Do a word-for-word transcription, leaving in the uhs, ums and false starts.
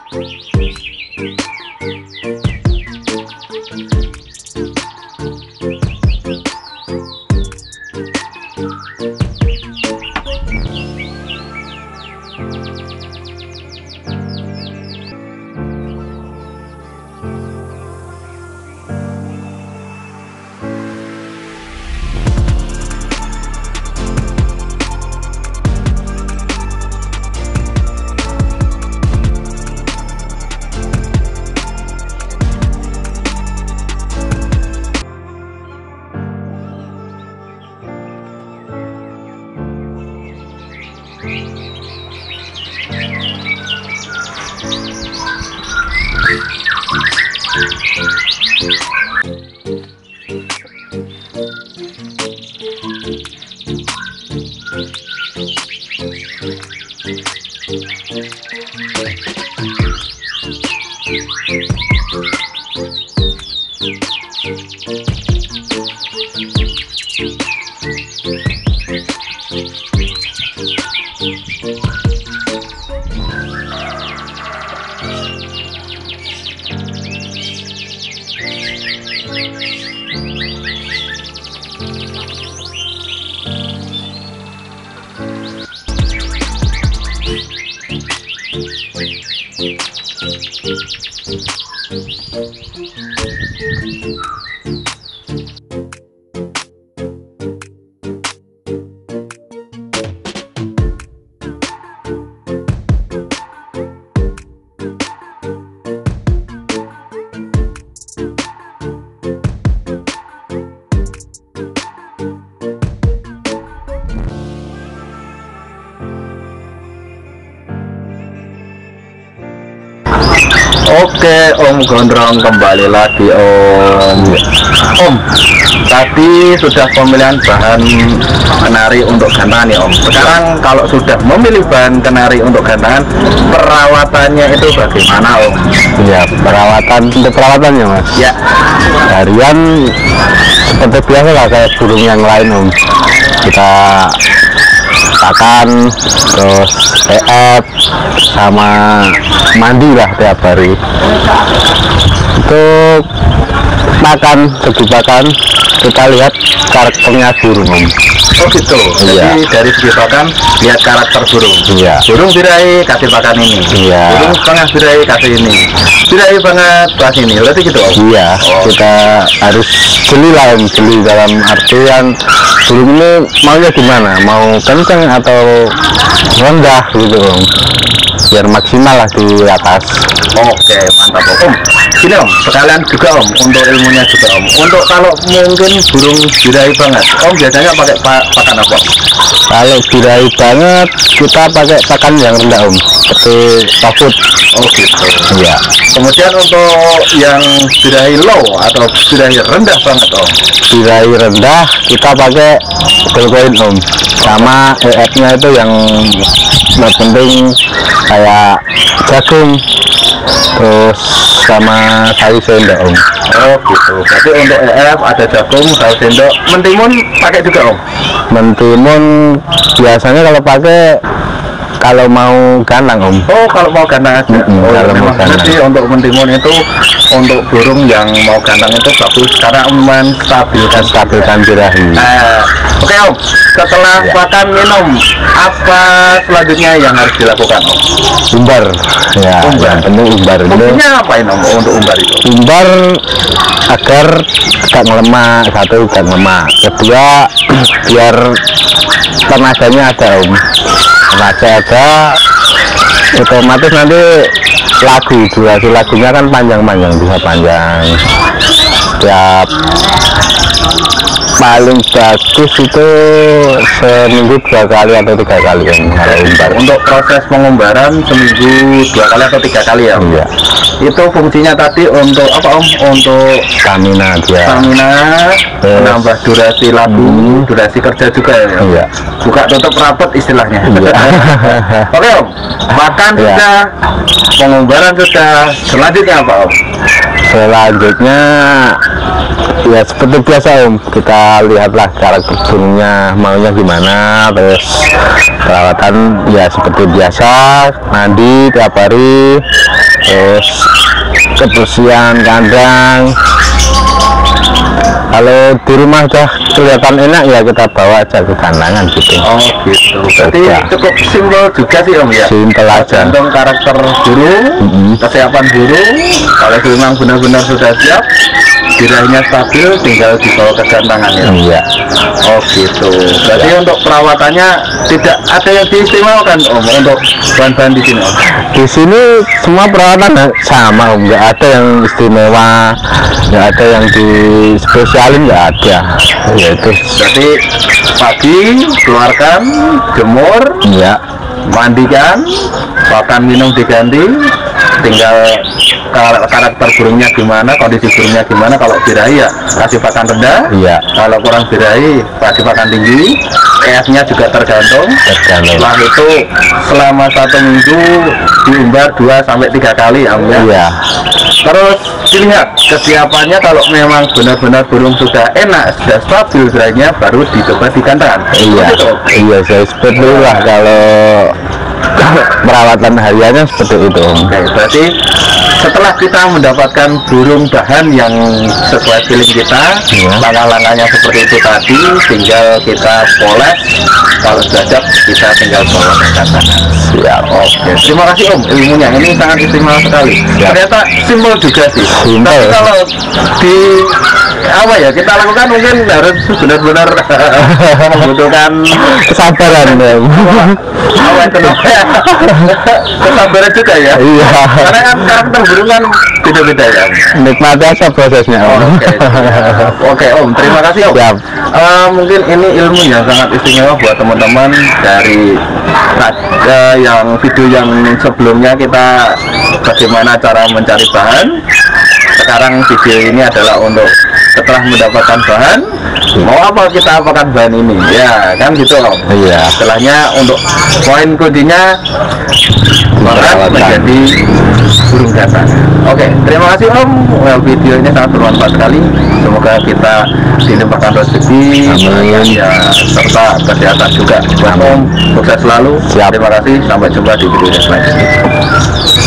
Oke Om Gondrong, kembali lagi Om. Om, tadi sudah pemilihan bahan kenari untuk gantangan ya Om. Sekarang kalau sudah memilih bahan kenari untuk gantangan, perawatannya itu bagaimana Om? Ya, perawatan untuk perawatannya Mas. Ya. Harian seperti biasa lah kayak burung yang lain Om. Kita pakan, terus P F sama mandi lah tiap hari. Untuk makan, segi pakan kita lihat karakternya burung Om. Oh gitu. Iya. Jadi dari segi pakan lihat karakter burung. Iya. Burung birahi kasih pakan ini. Iya. Burung setengah birahi kasih ini. Birahi banget kasih ini. Berarti gitu Om. Iya. Oh. Kita harus jeli lah Om, jeli dalam artian burung ini maunya gimana, mau kenceng atau rendah gitu Om, biar maksimal lah di atas. Oke, mantap Om. Gini Om, sekalian juga Om, untuk ilmunya juga Om. Untuk kalau mungkin burung birahi banget, Om biasanya pakai pa pakan apa? Kalau birahi banget kita pakai pakan yang rendah Om, seperti softfood. Oh gitu. Iya. Kemudian untuk yang birahi low atau birahi rendah banget Om? Birahi rendah kita pakai Goldcoin Om, sama E F-nya itu yang nggak penting kayak jagung, terus sama sawi sendok Om. Oh gitu. Berarti untuk E F ada jagung, sawi sendok, mentimun pakai juga Om? Mentimun biasanya kalau pakai kalau mau gantang Om. Oh kalau mau gantang aja. Mm-hmm, oh, kalau mau gantang. Jadi untuk mentimun itu untuk burung yang mau gantang itu bagus karena menstabilkan stabilkan birahi. Nah, oke Om, setelah Ya. makan minum apa selanjutnya yang harus dilakukan Om? Umbar ya, Umbar. yang penting umbar itu. Fungsinya apa ini Om untuk umbar itu? Umbar agar tidak ngelemak, satu tidak ngelemak, kedua biar tenaganya ada Om, tenaga ada, otomatis nanti lagu durasi lagunya kan panjang-panjang, bisa panjang. Tiap paling bagus itu seminggu dua kali atau tiga kali Om kalau umbar. Untuk proses pengumbaran seminggu dua kali atau tiga kali ya Om? Iya. Itu fungsinya tadi untuk apa Om? Untuk Stamina dia. stamina, Yes. menambah durasi lagu, Hmm. durasi kerja juga ya Om? Iya. Buka tutup rapat istilahnya. Iya. Oke Om, makan Iya. sudah, pengumbaran sudah, selanjutnya apa Om? Selanjutnya ya seperti biasa Om, kita lihatlah karakter burungnya maunya gimana, terus perawatan ya seperti biasa, mandi tiap hari, terus kebersihan kandang. Kalau di rumah udah kelihatan enak ya kita bawa aja ke kandangan gitu. Oh gitu. Berarti Ya. cukup simpel juga sih Om ya. Simpel aja. Tergantung karakter burung, Mm-mm. kesiapan burung. Kalau memang benar-benar sudah siap, birahinya stabil, tinggal dibawa ke kandangan ya. Iya. Oh gitu. Berarti untuk perawatannya tidak ada yang diistimewakan Om untuk bahan-bahan di sini Om. Di sini semua peralatan sama Om, nggak ada yang istimewa, nggak ada yang di spesialin, nggak ada. Ya itu. Berarti pagi keluarkan, jemur, Iya. mandikan, pakan minum diganti, tinggal kar- karakter burungnya gimana, kondisi burungnya gimana. Kalau birahi ya kasih pakan rendah, Iya. kalau kurang birahi kasih pakan tinggi. E S-nya juga tergantung. Tergantung. Setelah itu selama satu minggu diumbar dua sampai tiga kali Om ya. Iya. Terus dilihat kesiapannya, kalau memang benar-benar burung sudah enak, sudah stabil birahinya, baru dicoba di kandang. Iya. Seperti itu. Iya, saya seperti itulah kalau perawatan hariannya seperti itu Om. Oke, berarti setelah kita mendapatkan burung bahan yang sesuai feeling kita, Iya. langkah-langkahnya seperti itu tadi, tinggal kita poles. Kalau sudah siap, kita tinggal bawa ke kandang. Siap. Oke, terima kasih Om, ilmunya ini sangat istimewa sekali. Ya. Ternyata simpel juga sih. Simpel. Tapi kalau di apa ya kita lakukan mungkin harus benar-benar membutuhkan Kesabaran Om. apa itu namanya kesabaran juga ya. Iya. Karena kan karakter burung kan beda-beda ya. Nikmati aja prosesnya Om. Oke, oke Om, terima kasih Om. Siap. Eh, mungkin ini ilmu yang sangat istimewa buat teman-teman dari eh, yang video yang sebelumnya kita bagaimana cara mencari bahan. Sekarang video ini adalah untuk setelah mendapatkan bahan, mau apa kita apakan bahan ini, ya kan gitu Om. Iya. Setelahnya untuk poin kuncinya bahan Perawatan. menjadi burung gata. Oke, terima kasih Om. Well, video ini sangat bermanfaat sekali. Semoga kita dilimpahkan rezeki, Amin. ya, serta kesehatan juga buat Om. Sukses selalu. Siap. Terima kasih. Sampai jumpa di video selanjutnya.